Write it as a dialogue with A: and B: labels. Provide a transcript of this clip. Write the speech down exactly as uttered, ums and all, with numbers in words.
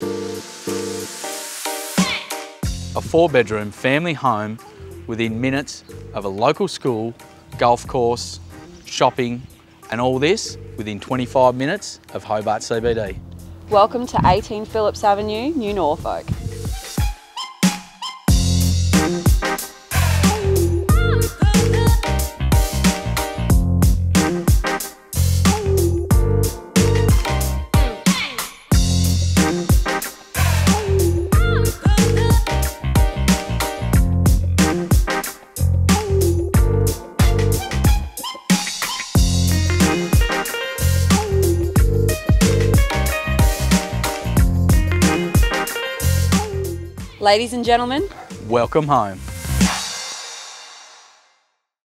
A: A four-bedroom family home within minutes of a local school, golf course, shopping, and all this within twenty-five minutes of Hobart C B D.
B: Welcome to eighteen Phillips Avenue, New Norfolk. Ladies and gentlemen,
A: Welcome home.